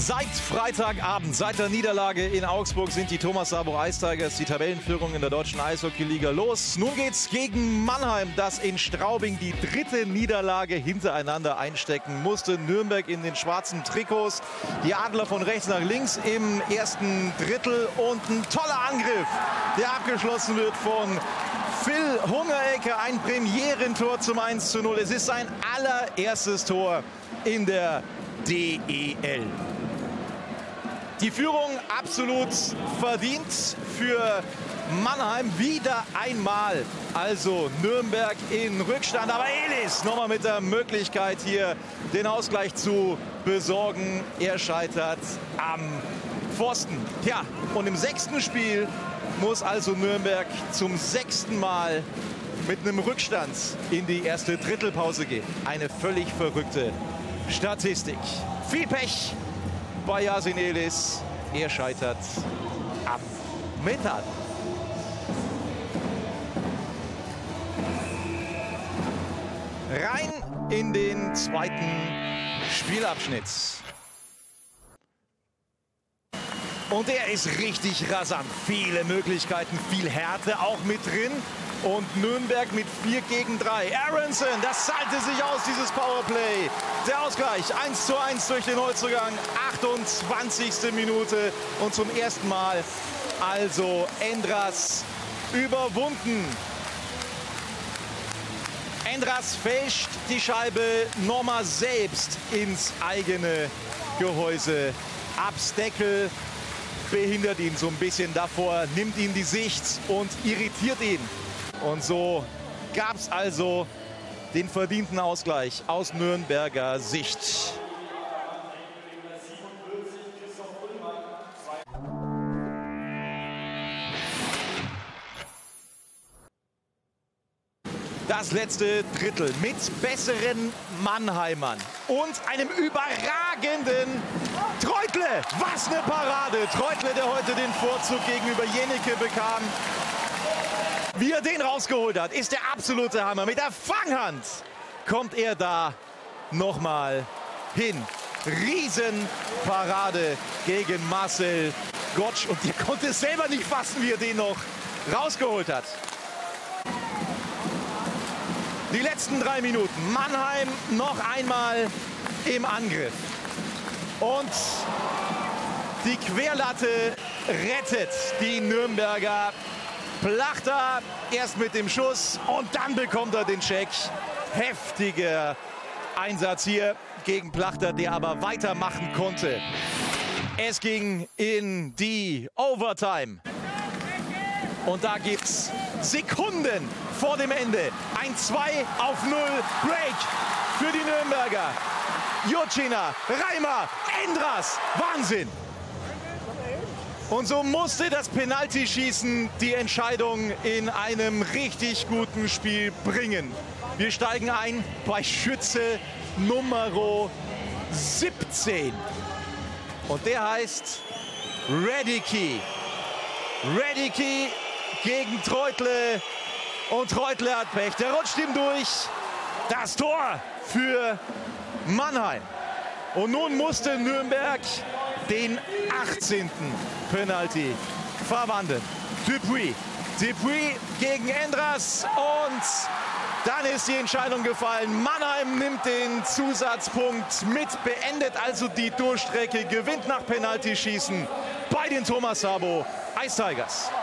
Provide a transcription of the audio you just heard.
Seit Freitagabend, seit der Niederlage in Augsburg, sind die Thomas Sabo Ice Tigers die Tabellenführung in der deutschen Eishockeyliga los. Nun geht's gegen Mannheim, das in Straubing die dritte Niederlage hintereinander einstecken musste. Nürnberg in den schwarzen Trikots, die Adler von rechts nach links im ersten Drittel und ein toller Angriff, der abgeschlossen wird von Phil Hungerecker, ein Premierentor zum 1:0. Es ist sein allererstes Tor in der DEL. Die Führung absolut verdient für Mannheim. Wieder einmal also Nürnberg in Rückstand. Aber Elis nochmal mit der Möglichkeit, hier den Ausgleich zu besorgen. Er scheitert am Pfosten. Ja, und im 6. Spiel muss also Nürnberg zum 6. Mal mit einem Rückstand in die erste Drittelpause gehen. Eine völlig verrückte Statistik. Viel Pech bei Yasin Elis. Er scheitert am Metall. Rein in den zweiten Spielabschnitt. Und er ist richtig rasant. Viele Möglichkeiten, viel Härte auch mit drin. Und Nürnberg mit 4 gegen 3. Aronson, das zahlte sich aus, dieses Powerplay. Der Ausgleich 1:1 durch den Holzzugang. 28. Minute. Und zum ersten Mal also Endras überwunden. Endras fälscht die Scheibe nochmal selbst ins eigene Gehäuse. Absteckel behindert ihn so ein bisschen davor, nimmt ihm die Sicht und irritiert ihn. Und so gab es also den verdienten Ausgleich aus Nürnberger Sicht. Das letzte Drittel mit besseren Mannheimern und einem überragenden Treutle. Was eine Parade! Treutle, der heute den Vorzug gegenüber Jenike bekam. Wie er den rausgeholt hat, ist der absolute Hammer. Mit der Fanghand kommt er da nochmal hin. Riesenparade gegen Marcel Gottsch. Und der konnte es selber nicht fassen, wie er den noch rausgeholt hat. Die letzten 3 Minuten. Mannheim noch einmal im Angriff. Und die Querlatte rettet die Nürnberger. Plachter erst mit dem Schuss und dann bekommt er den Check. Heftiger Einsatz hier gegen Plachter, der aber weitermachen konnte. Es ging in die Overtime. Und da gibt's Sekunden vor dem Ende. Ein 2:0 Break für die Nürnberger. Jurčina, Reimer, Endras. Wahnsinn! Und so musste das Penaltyschießen die Entscheidung in einem richtig guten Spiel bringen. Wir steigen ein bei Schütze Nummer 17. Und der heißt Radicki. Radicki gegen Treutle. Und Treutle hat Pech. Der rutscht ihm durch. Das Tor für Mannheim. Und nun musste Nürnberg den 18. Penalty verwandeln. Dupuis gegen Endras und dann ist die Entscheidung gefallen. Mannheim nimmt den Zusatzpunkt mit, beendet also die Durchstrecke, gewinnt nach Penaltyschießen bei den Thomas Sabo Ice Tigers.